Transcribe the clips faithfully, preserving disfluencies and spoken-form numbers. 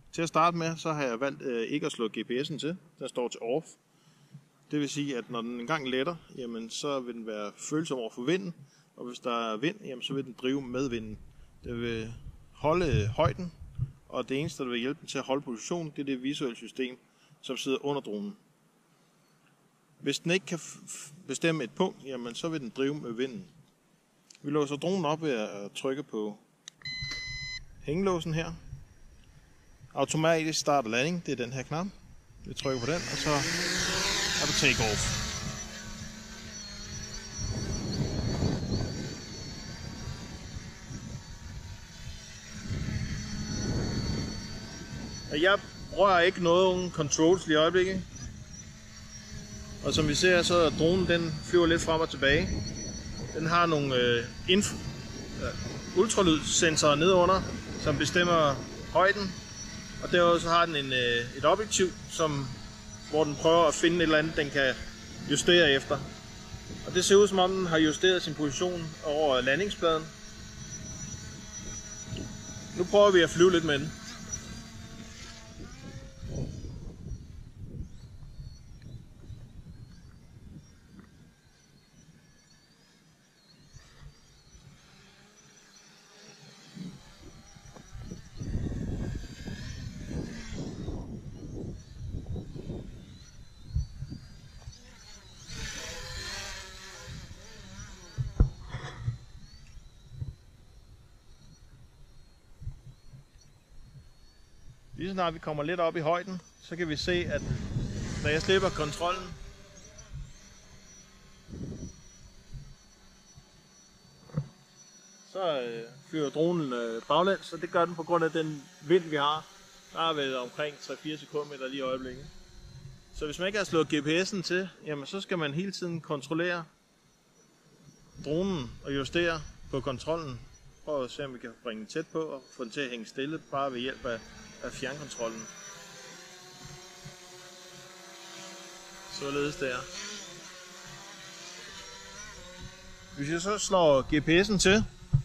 Til at starte med, så har jeg valgt øh, ikke at slå G P S'en til. Den står til off. Det vil sige, at når den engang letter, jamen, så vil den være følsom over for vinden. Og hvis der er vind, jamen, så vil den drive med vinden. Det vil holde højden, og det eneste, der vil hjælpe den til at holde positionen, det er det visuelle system, som sidder under dronen. Hvis den ikke kan bestemme et punkt, jamen, så vil den drive med vinden. Vi låser dronen op ved at trykke på hængelåsen her. Automatisk start og landing, det er den her knap. Vi trykker på den, og så er der take off. Jeg rører ikke nogen controls lige i øjeblikket. Og som vi ser, så er dronen, den flyver lidt frem og tilbage. Den har nogle øh, inf- øh, ultralydssensorer nedunder, som bestemmer højden. Og derudover så har den en, øh, et objektiv, som, hvor den prøver at finde et eller andet, den kan justere efter. Og det ser ud som om den har justeret sin position over landingspladen. Nu prøver vi at flyve lidt med den. Lige snart vi kommer lidt op i højden, så kan vi se, at når jeg slipper kontrollen, så øh, flyver dronen øh, baglæns, og det gør den på grund af den vind, vi har. Der er vel omkring tre til fire sekundmeter lige i øjeblikket. Så hvis man ikke har slået G P S'en til, jamen, så skal man hele tiden kontrollere dronen og justere på kontrollen. Prøv at se, om vi kan bringe den tæt på og få den til at hænge stille, bare ved hjælp af af fjernkontrollen. Således der. Hvis jeg så slår G P S'en til,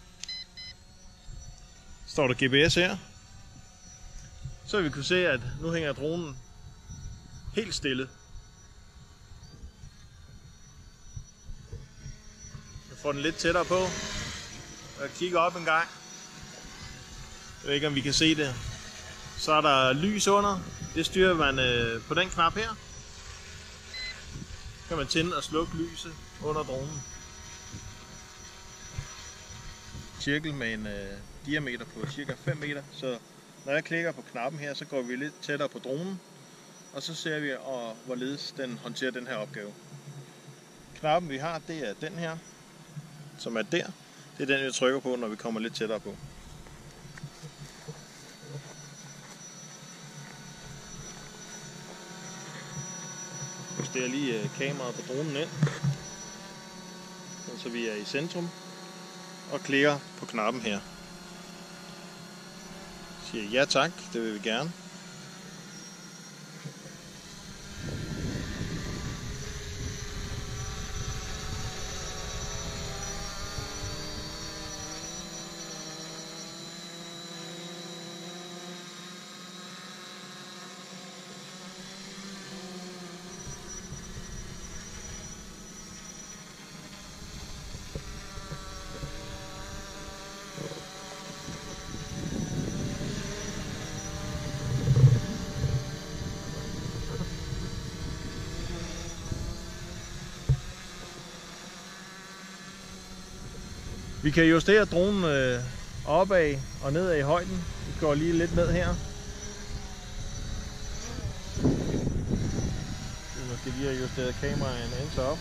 står der G P S her, så vil vi kunne se, at nu hænger dronen helt stille. Jeg får den lidt tættere på, og jeg kigger op en gang. Jeg ved ikke, om vi kan se det. Så er der lys under. Det styrer man øh, på den knap her. Så kan man tænde og slukke lyset under dronen. Cirkel med en øh, diameter på cirka fem meter. Så når jeg klikker på knappen her, så går vi lidt tættere på dronen. Og så ser vi, og, hvorledes den håndterer den her opgave. Knappen vi har, det er den her, som er der. Det er den, vi trykker på, når vi kommer lidt tættere på. Det er lige kameraet på dronen ind, så vi er i centrum, og klikker på knappen her. Siger ja tak, det vil vi gerne. Vi kan justere dronen øh, opad og nedad i højden. Vi går lige lidt ned her. Vi måske lige have justeret kameraet en anelse op.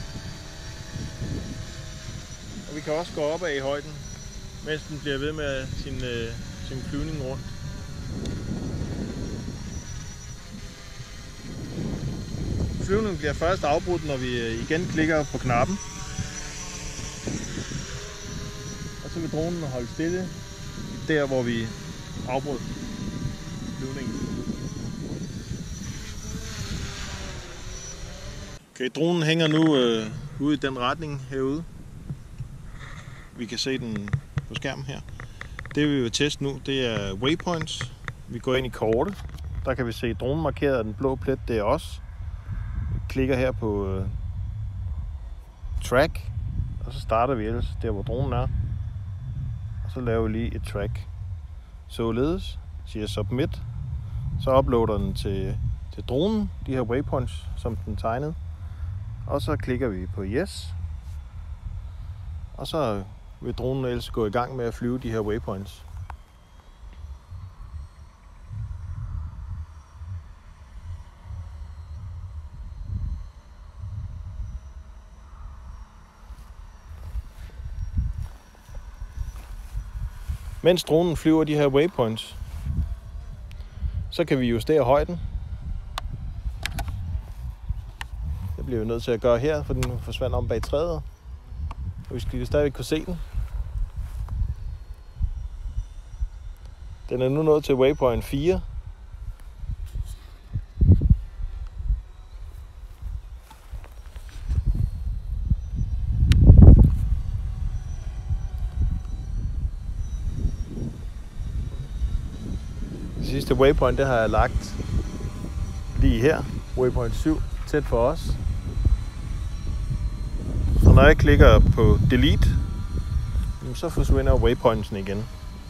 Og vi kan også gå opad i højden, mens den bliver ved med sin, øh, sin flyvning rundt. Flyvningen bliver først afbrudt, når vi igen klikker på knappen. Så vil dronen holde stille der, hvor vi afbrød flyvningen. Okay, dronen hænger nu øh, ude i den retning herude. Vi kan se den på skærmen her. Det vi vil teste nu, det er waypoints. Vi går ind i kortet. Der kan vi se dronen markeret af den blå plet, det er os. Vi klikker her på uh, track, og så starter vi ellers der, hvor dronen er. Og så laver vi lige et track. Således siger submit. Så uploader den til, til dronen, de her waypoints, som den tegnede. Og så klikker vi på yes. Og så vil dronen ellers gå i gang med at flyve de her waypoints. Mens dronen flyver de her waypoints, så kan vi justere højden. Det bliver vi nødt til at gøre her, for den forsvandt om bag træet. Og vi skal stadig kunne se den. Den er nu nået til waypoint fire. Det sidste waypoint, det har jeg lagt lige her, waypoint syv, tæt for os. Og når jeg klikker på delete, så forsvinder waypointsen igen.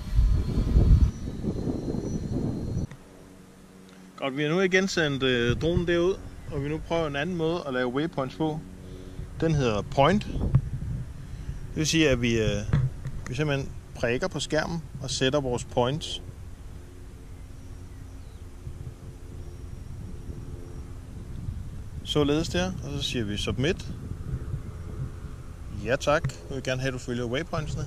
Godt, vi har nu igen sendt øh, dronen derud, og vi nu prøver en anden måde at lave waypoints på. Den hedder point. Det vil sige, at vi, øh, vi simpelthen prikker på skærmen og sætter vores points. Således der, og så siger vi submit. Ja tak, jeg vil gerne have, at du følger waypointsene.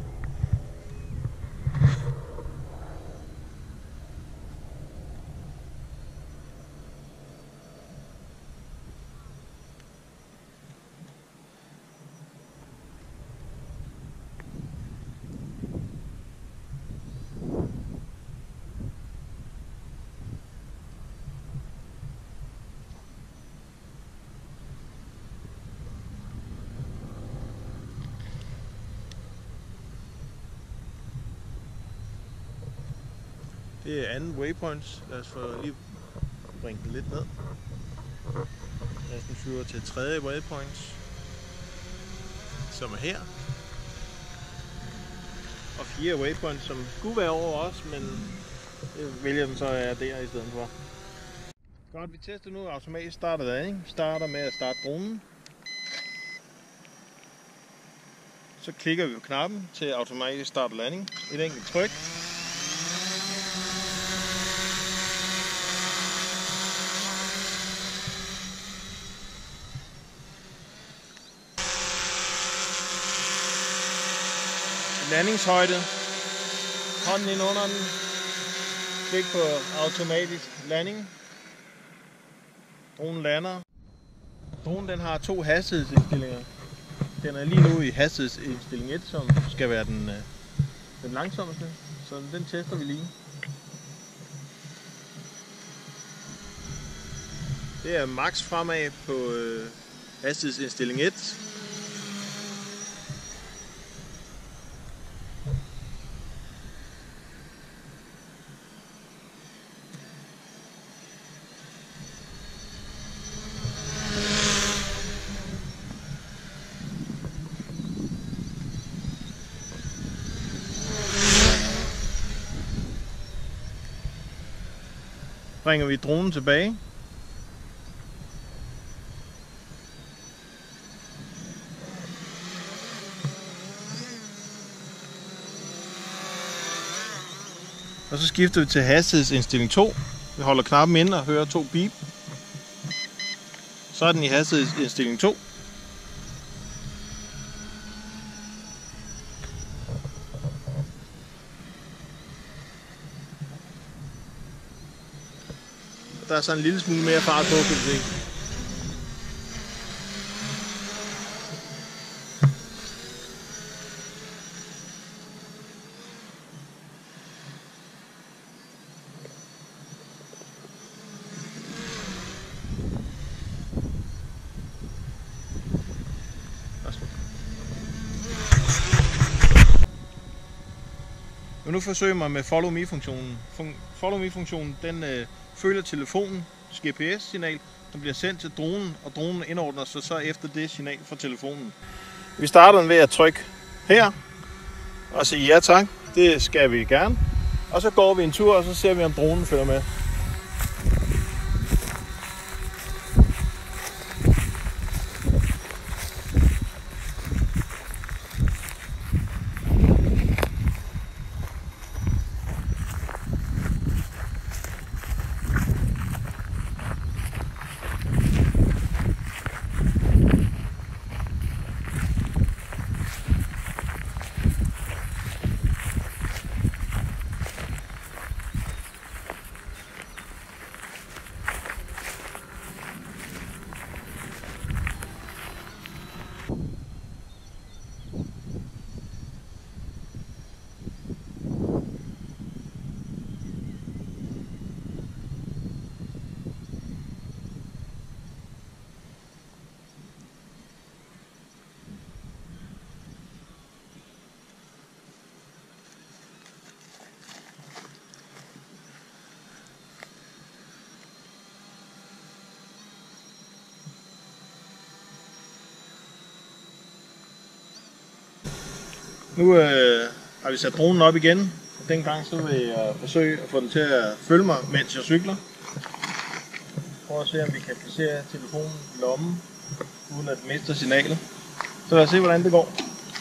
Det er anden waypoints. Lad os få lige bringe den lidt ned. Lad os den flyver til tredje waypoints, som er her. Og fire waypoints, som skulle være over os, men det vælger den så er der i stedet for. Godt, vi tester nu automatisk start og landing. Vi starter med at starte dronen. Så klikker vi på knappen til automatisk start og landing. Et enkelt tryk. Landingshøjde. Hånden ind under den. Klik på automatisk landing. Dronen lander. Dronen den har to hastighedsindstillinger. Den er lige nu i hastighedsindstilling et, som skal være den, den langsomste. Så den tester vi lige. Det er max fremad på øh, hastighedsindstilling et. Bringer vi dronen tilbage. Og så skifter vi til hastighedsindstilling to. Vi holder knappen inde og hører to beep. Så er den i hastighedsindstilling to. Der er sådan en lille smule mere fart på, kan du se. vil nu forsøge mig med Follow Me-funktionen. Follow Me-funktionen den øh, følger telefonens G P S-signal, som bliver sendt til dronen, og dronen indordner sig så efter det signal fra telefonen. Vi starter den ved at trykke her og sige ja tak. Det skal vi gerne. Og så går vi en tur, og så ser vi, om dronen følger med. Nu øh, har vi sat dronen op igen, og dengang så vil jeg forsøge at få den til at følge mig, mens jeg cykler. Prøv at se, om vi kan placere telefonen i lommen, uden at den mister signalet. Så lad os se, hvordan det går.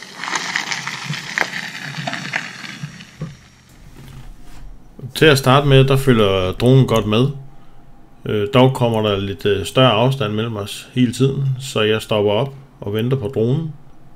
Til at starte med, der følger dronen godt med. Øh, dog kommer der lidt større afstand mellem os hele tiden, så jeg stopper op og venter på dronen.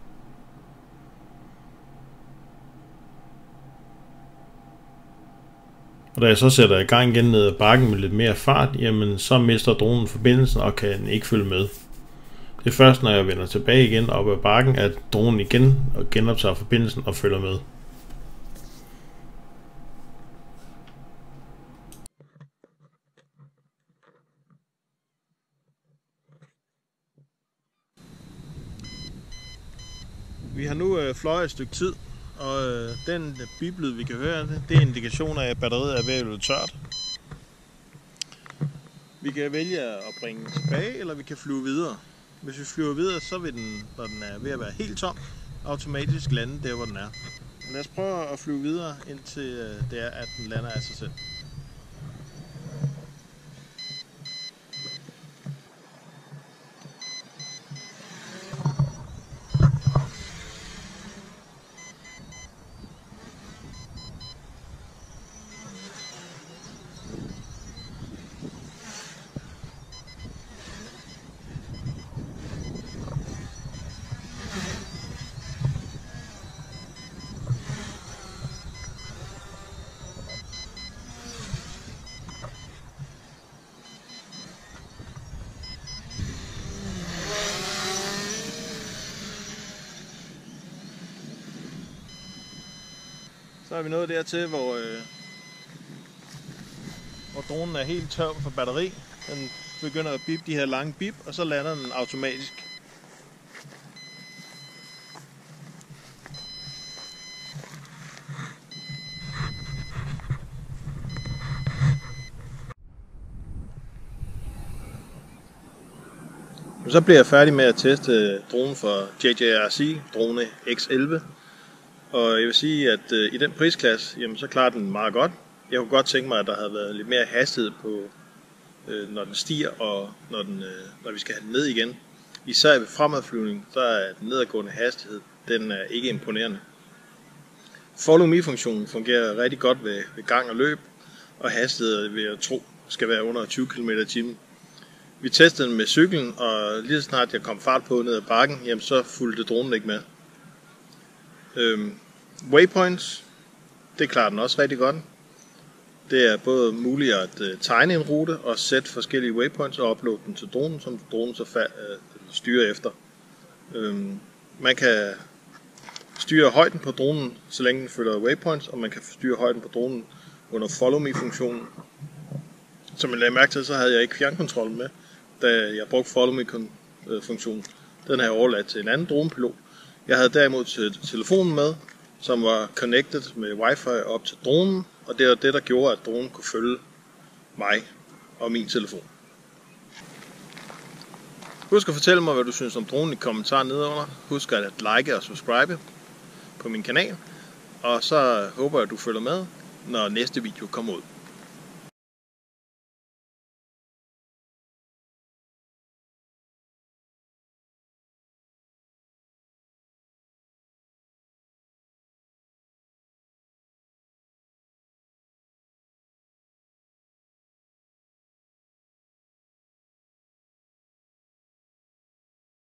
Og da jeg så sætter i gang igen ned ad bakken med lidt mere fart, jamen så mister dronen forbindelsen og kan ikke følge med. Det er først, når jeg vender tilbage igen op ad bakken, at dronen igen genoptager forbindelsen og følger med. Vi har nu øh, fløjet et stykke tid, og øh, den biblyd vi kan høre, det er indikation af, at batteriet er ved at blive tørt. Vi kan vælge at bringe den tilbage, eller vi kan flyve videre. Hvis vi flyver videre, så vil den, når den er ved at være helt tom, automatisk lande der, hvor den er. Lad os prøve at flyve videre, indtil øh, det er, at den lander af sig selv. Så er vi nået dertil, hvor, øh, hvor dronen er helt tør for batteri. Den begynder at bip de her lange bip, og så lander den automatisk. Så bliver jeg færdig med at teste dronen fra J J R C, drone X elleve. Og jeg vil sige, at øh, i den prisklasse, jamen, så klarer den meget godt. Jeg kunne godt tænke mig, at der havde været lidt mere hastighed på, øh, når den stiger, og når, den, øh, når vi skal have den ned igen. Især ved fremadflyvning, så er den nedadgående hastighed, den er ikke imponerende. Follow Me-funktionen fungerer rigtig godt ved, ved gang og løb, og hastigheden vil jeg tro skal være under tyve kilometer i timen. Vi testede den med cyklen, og lige så snart jeg kom fart på ned ad bakken, jamen, så fulgte dronen ikke med. Øhm, waypoints, det klarer den også rigtig godt. Det er både muligt at uh, tegne en rute og sætte forskellige waypoints og uploade den til dronen, som dronen så uh, styrer efter. Øhm, man kan styre højden på dronen, så længe den følger waypoints, og man kan styre højden på dronen under Follow Me-funktionen. Som jeg lagde mærke til, så havde jeg ikke fjernkontrollen med, da jeg brugte Follow Me-funktionen. Den har jeg overladt til en anden dronepilot. Jeg havde derimod telefonen med, som var connected med wifi op til dronen, og det var det, der gjorde, at dronen kunne følge mig og min telefon. Husk at fortælle mig, hvad du synes om dronen i kommentaren nedenunder. Husk at like og subscribe på min kanal, og så håber jeg, at du følger med, når næste video kommer ud.